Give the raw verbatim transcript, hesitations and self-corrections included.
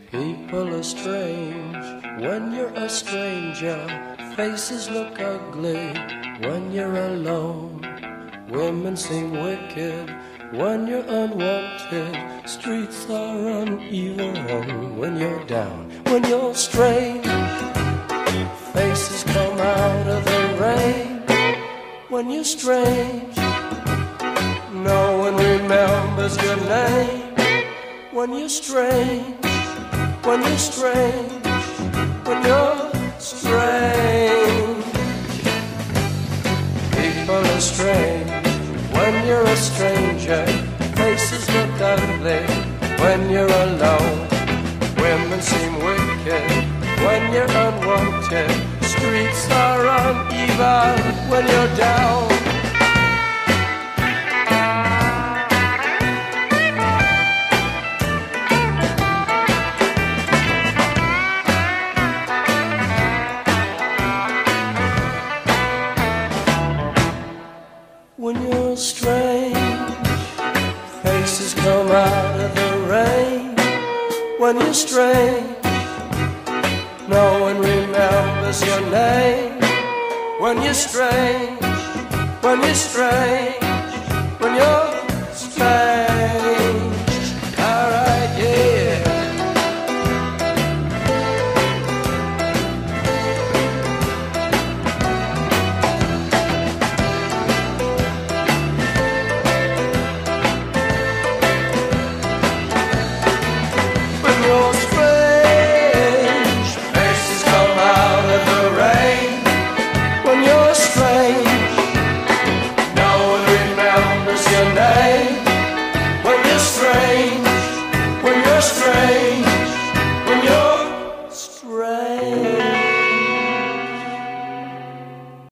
People are strange when you're a stranger. Faces look ugly when you're alone. Women seem wicked when you're unwanted. Streets are uneven when you're down. When you're strange, faces come out of the rain. When you're strange, no one remembers your name. When you're strange, when you're strange, when you're strange. People are strange when you're a stranger. Faces look ugly when you're alone. Women seem wicked when you're unwanted. Streets are uneven when you're down. When you're strange, faces come out of the rain. When you're strange, no one remembers your name. When you're strange, when you're strange, when you're strange. Alright, yeah. You're strange, faces come out of the rain. When you're strange, no one remembers your name. When you're strange, when you're strange.